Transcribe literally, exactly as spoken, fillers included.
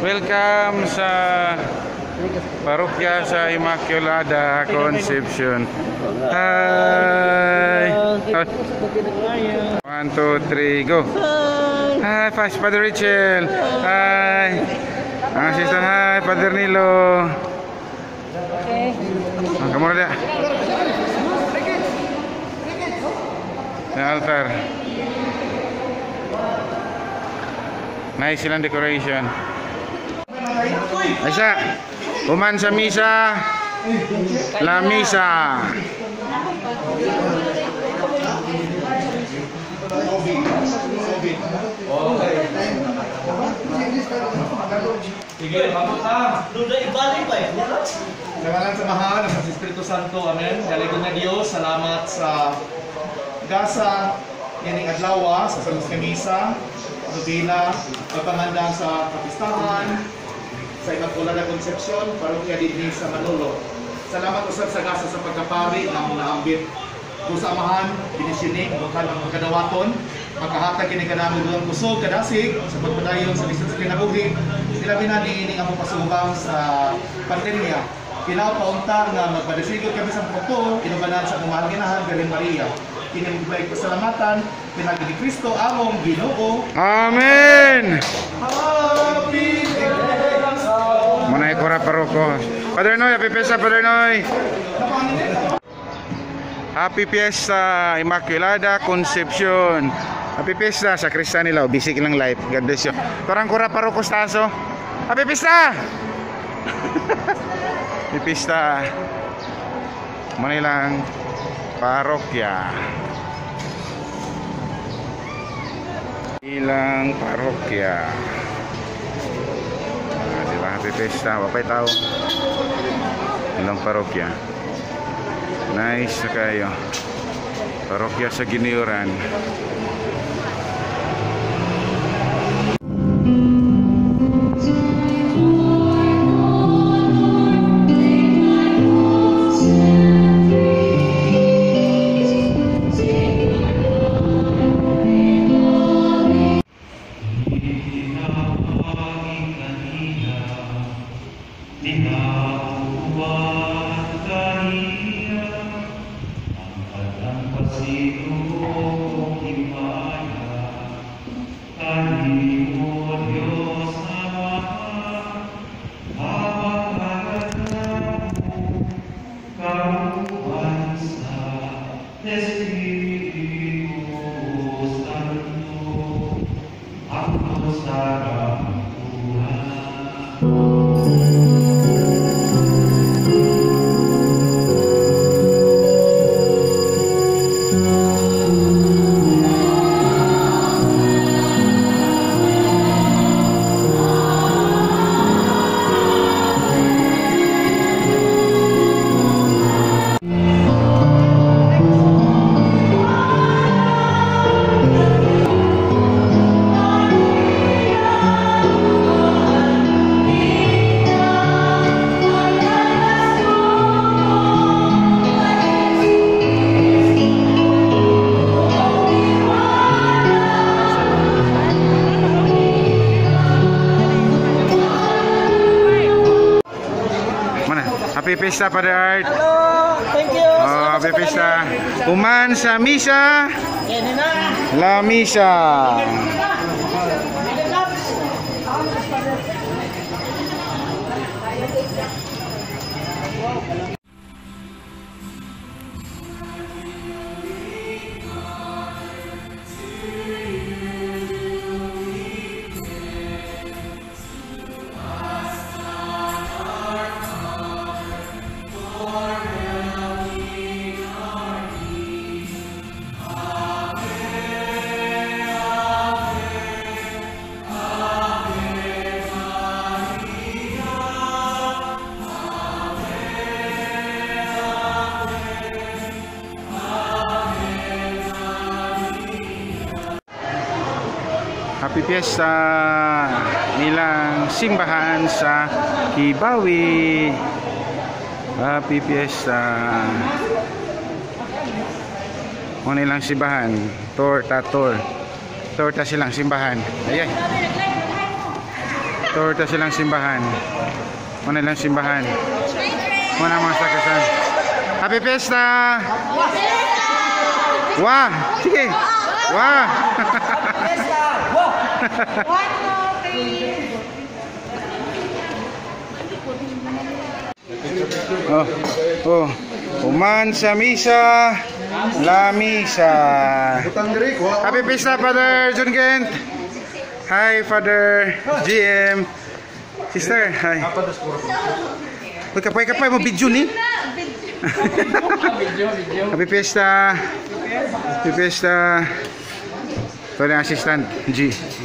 Welcome sa parokya sa Immaculada Conception. Hi! One, two, three, go! Hi, Father Richel! Hi! Ang assistant, hi, Father Nilo! Ang kamura dia! Ang altar. Nice silang decoration. Aisa, uman sa misa, la misa. Sige, mabot na. Duda ibalik pa eh. Nangalan sa mahal ng Espiritu Santo. Amen. Galing na Diyos. Salamat sa gasa yaning adlaw sa Santos Misa. Nobina, pagpangandang sa kapistahan sa Immaculada Conception, parokya din sa Manolo. Salamat usab sa gasa sa pagkapari ng naambit kusamahan, binisinig, bukan ang kadawaton, makahatag kini kanami doon kusog, kadasig, sa pagpadayon sa bisnes kinabuhi, sila binaniining ang papasubang sa pandemya. Pinapaunta nga magpadasigot kami sa puto, inubanan sa kumahal ginahan, Galing Maria. Kinimulay pasalamatan, pinagi ni Kristo, among Ginoo. Amen! Happy Easter! Manay kora paroko. Padre Noy, happy fiesta, Padre Noy! Happy Fiesta, Immaculada Conception. Happy Fiesta sa Krista nila. Bisik lang live. God bless you. Parang kura paroko staso. Happy Fiesta! Happy Fiesta. Manilang parokya. Ilang parokya. Ah, diba? Happy Fiesta. Wapay tao. Ilang parokya. Nice na kayo. Parokya sa Giniuran. Happy Fiesta, Father Art. Hello, thank you. Oh, happy Fiesta. Uman sa misa, la misa. Happy Fiesta nilang simbahan sa Kibawi. Happy Fiesta. O nilang simbahan. Torta, tor. Torta silang simbahan. Ayan. Tour ta silang simbahan. Muna lang simbahan. Muna mga sakasan. Happy Fiesta! Wah! Sige! Wah! Oh, oh. Uman sa misa, la misa. Happy Fiesta, Father John Kent. Hi, Father G M. Sister, hi. Uy, kapay, kapay mo, video ni. Happy Fiesta. Happy Fiesta. Ito na assistant, G.